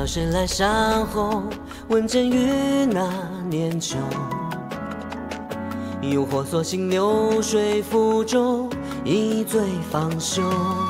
谁来邂逅？问剑于那年秋。诱惑索性流水覆舟，一醉方休。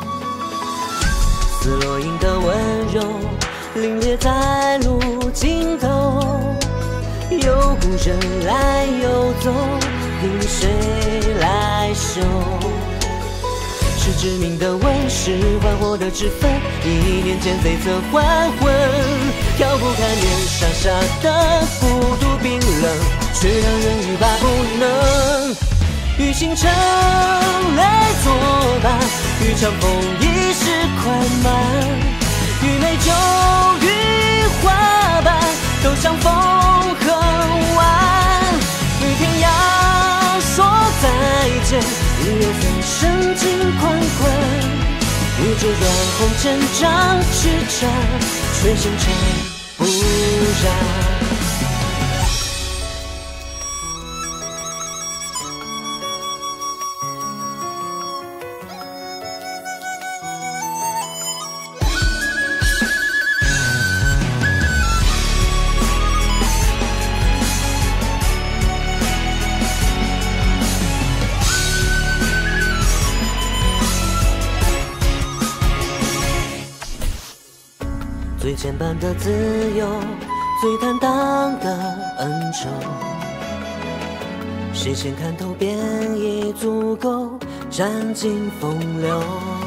似落英的温柔，凛冽在路尽头。有故人来又走，凭谁来收？是致命的吻，是幻火的脂粉，一念间悱恻还魂。挑不开面纱下的孤独冰冷，却让人欲罢不能。与星辰泪作伴，与长风一世快慢，与美酒与花瓣，都相逢恨晚。与天涯说再见，日月虽深情宽困，与这软红尘障痴缠，却纤尘不染。最牵绊的自由，最坦荡的恩仇，谁先看透便已足够占尽风流。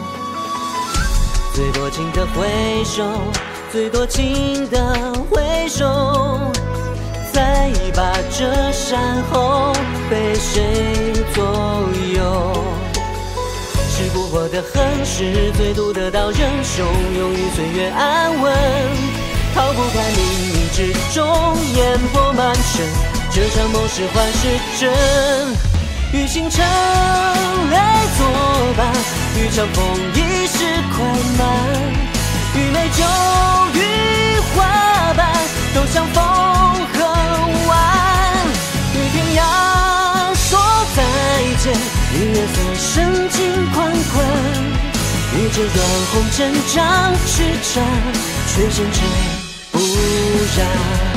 最多情的回首，最多情的回首，再把这山后被谁左右？是不惑的恨，是最毒的刀刃，汹涌于岁月安稳，逃不开冥冥之中烟波满身。这场梦是幻是真，与星辰泪作伴，与长风一世快慢，与美酒与花瓣，都相逢恨晚。与天涯说再见，与月色深情宽困，与这软红尘障痴缠，却纤尘不染。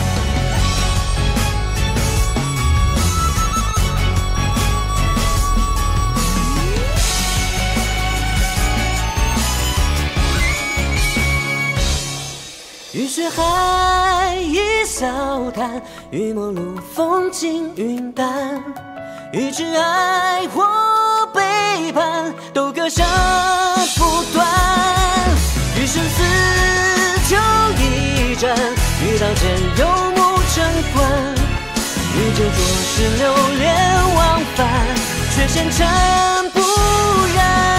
与雪海一笑谈，与陌路风轻云淡，与挚爱或背叛，都割舍不断。与生死就一战，与刀剑游牧尘寰，与这浊世流连忘返，却纤尘不染。